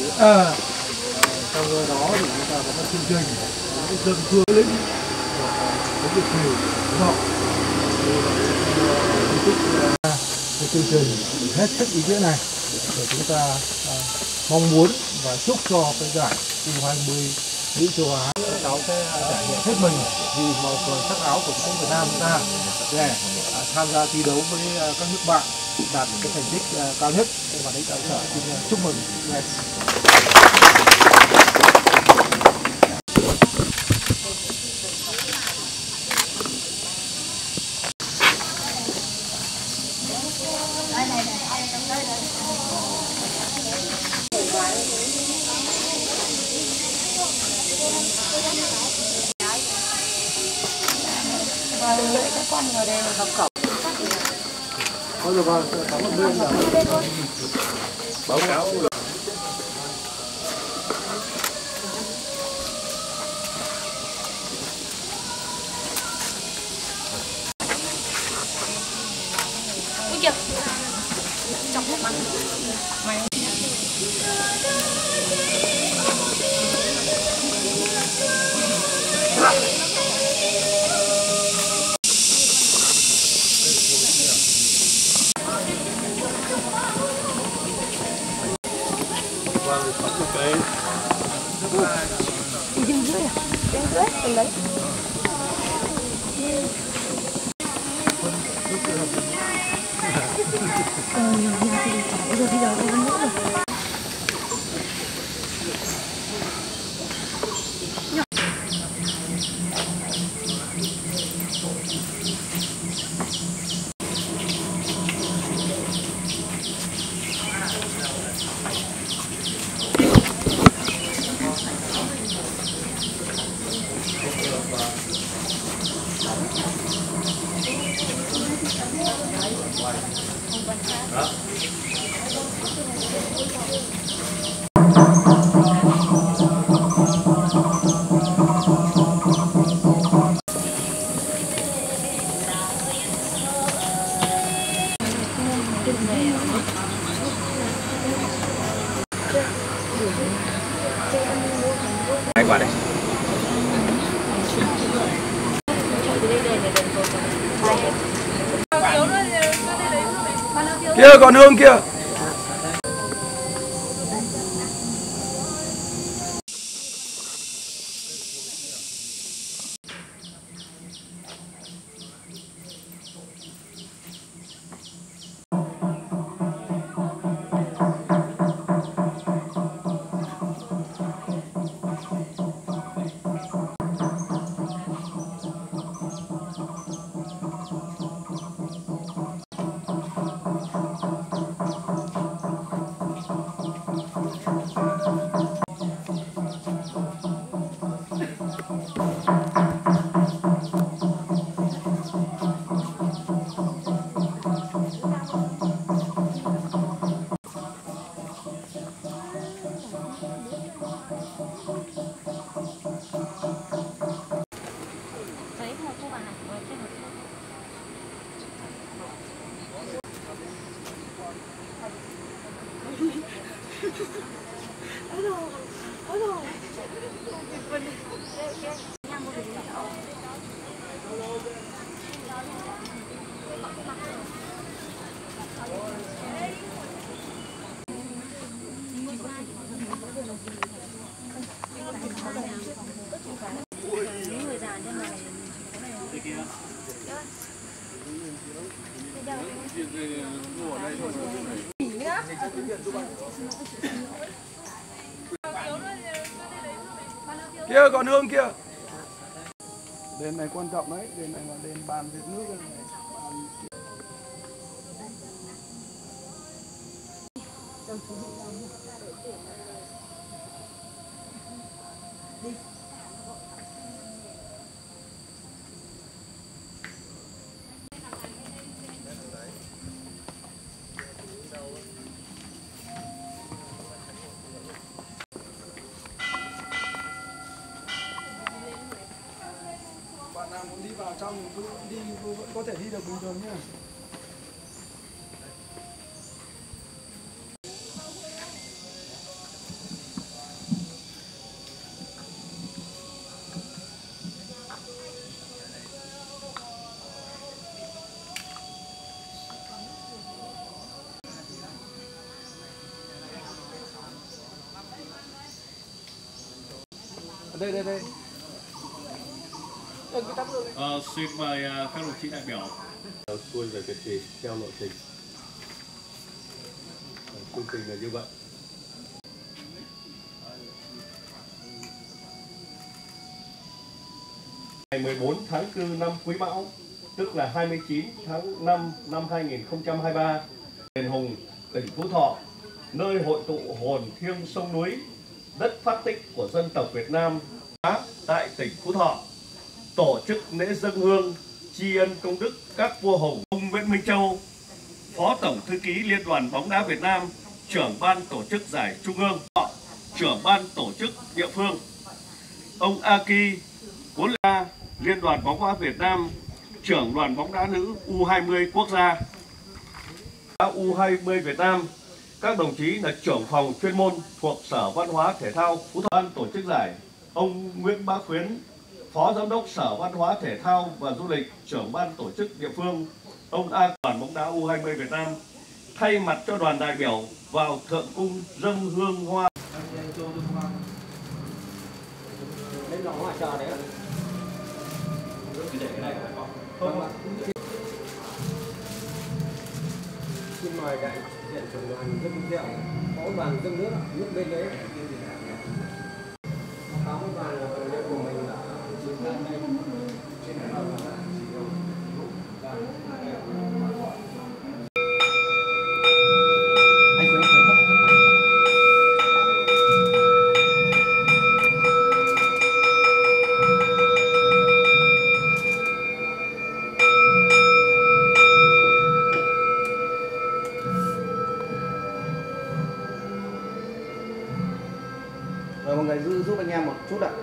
Trong đó thì chúng ta có các chương trình những dân cư lĩnh cái việc thủy đúng không? Cái chương trình hết sức ý nghĩa này để chúng ta mong muốn và chúc cho cái giải U20 nữ châu Á các cháu sẽ trải nghiệm hết mình vì màu cờ sắc áo của Việt Nam chúng ta để tham gia thi đấu với các nước bạn đạt cái thành tích cao nhất. Và lãnh đạo sở xin chúc mừng. Các con ngồi đây là cổng. Có được không? Cảm ơn bên là báo cáo. Ui kìa. Chọc hết bắn. Mày. Dừng dưới à? Dừng dưới, từng đấy. Nhà thì chả giờ bây giờ không ăn nữa rồi. Hai quả đấy. Kia còn Hương kia. Kia còn Hương kia. Đền này quan trọng đấy, đền này là đền bàn Việt nước này. Bạn nào muốn đi vào trong thì đi vẫn có thể đi được bình thường nhá. Đây. Xin mời các đồng chí đại biểu. Xuôi về Việt Trì theo lộ trình. Chương trình là như vậy. Ngày 14 tháng 4 năm Quý Mão, tức là 29 tháng 5 năm 2023, đền Hùng, tỉnh Phú Thọ, nơi hội tụ hồn thiêng sông núi, đất phát tích của dân tộc Việt Nam tại tỉnh Phú Thọ, tổ chức lễ dâng hương tri ân công đức các vua hùng. Ông Nguyễn Minh Châu, Phó Tổng Thư ký Liên đoàn bóng đá Việt Nam, trưởng ban tổ chức giải Trung ương, trưởng ban tổ chức địa phương. Ông Aki Cuốn La, Liên đoàn bóng đá Việt Nam, trưởng đoàn bóng đá nữ U20 quốc gia. U20 Việt Nam, các đồng chí là trưởng phòng chuyên môn thuộc Sở Văn hóa Thể thao Phú Thọ. Ban tổ chức giải, ông Nguyễn Bá Khuyến, Phó Giám đốc Sở Văn hóa Thể thao và Du lịch, trưởng ban tổ chức địa phương. Ông A, đoàn bóng đá U20 Việt Nam, thay mặt cho đoàn đại biểu vào thượng cung dâng hương hoa. Lên lò ngoài chờ đấy ạ. Xin mời đại diện trưởng đoàn dâng rượu, có đoàn dâng nước, nước bên đấy. Báo với đoàn là lễ của mình là rồi mọi người giúp anh em một chút ạ.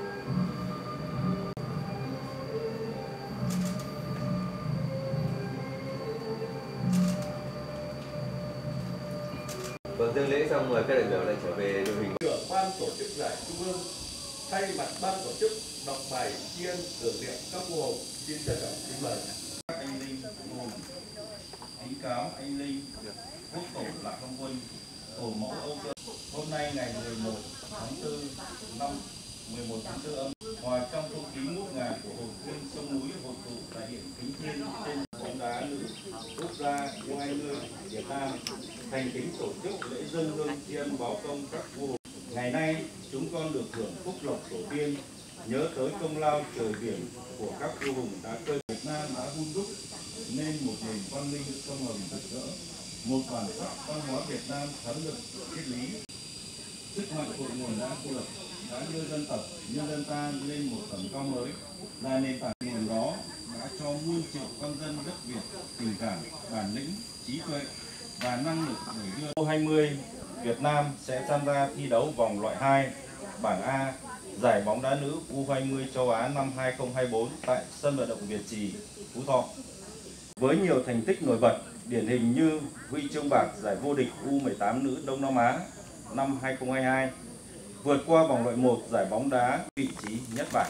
Vâng, dâng lễ xong mời các đại biểu lại trở về đội hình. Trưởng ban tổ chức giải Trung ương thay mặt ban tổ chức đọc bài tri ân tưởng niệm các vua hùng. Xin trân trọng kính mời. Các anh linh gồm Thí Cáo, anh linh, Quốc tổ Lạc Long Quân, Tổ mẫu Âu Cơ. Hôm nay ngày 11 tháng 4 năm 11 tháng 4 âm, hòa trong không khí ngút ngàn của hồn thiêng sông núi hội tụ tại điện Kính Thiên trên bóng đá nữ quốc gia U20 Việt Nam, thành kính tổ chức lễ dâng hương tri ân báo công các vua hùng. Ngày nay chúng con được hưởng phúc lộc tổ tiên, nhớ tới công lao trời biển của các vua hùng đã khơi. Việt Nam đã hun đúc nên một nền văn minh sông hồng rực rỡ, một bản sắc văn hóa Việt Nam thấm đượm triết lý. Sức mạnh cội nguồn đã cô lập, đã đưa dân tộc, nhân dân ta lên một tầm cao mới, là nền tảng nguồn đó đã cho muôn triệu con dân đất Việt tình cảm, bản lĩnh, trí tuệ và năng lực để đưa U20 Việt Nam sẽ tham gia thi đấu vòng loại 2 bảng A giải bóng đá nữ U20 châu Á năm 2024 tại sân vận động Việt Trì, Phú Thọ. Với nhiều thành tích nổi bật, điển hình như huy chương bạc giải vô địch U18 nữ Đông Nam Á năm 2022, vượt qua vòng loại 1 giải bóng đá vị trí nhất bảng.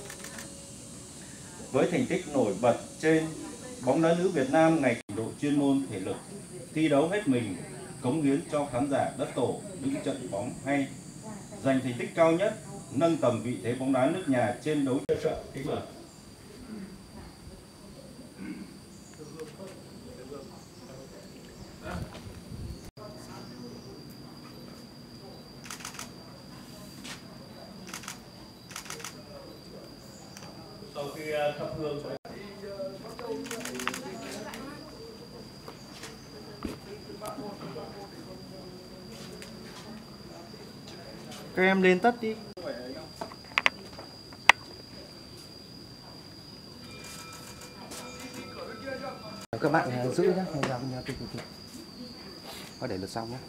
Với thành tích nổi bật trên, bóng đá nữ Việt Nam ngày trình độ chuyên môn thể lực, thi đấu hết mình, cống hiến cho khán giả đất tổ những trận bóng hay, giành thành tích cao nhất, nâng tầm vị thế bóng đá nước nhà trên đấu trường. Kính mời. Sau khi thắp hương Các em lên tất đi. Các bạn giữ nhé, hay làm nha, có để được xong nhé.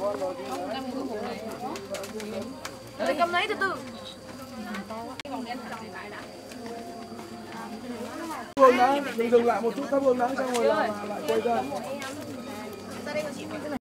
Để cầm lấy từ từ. Buông nắng, đừng dừng lại một chút, thắp hương nắng xong rồi lại quay ra.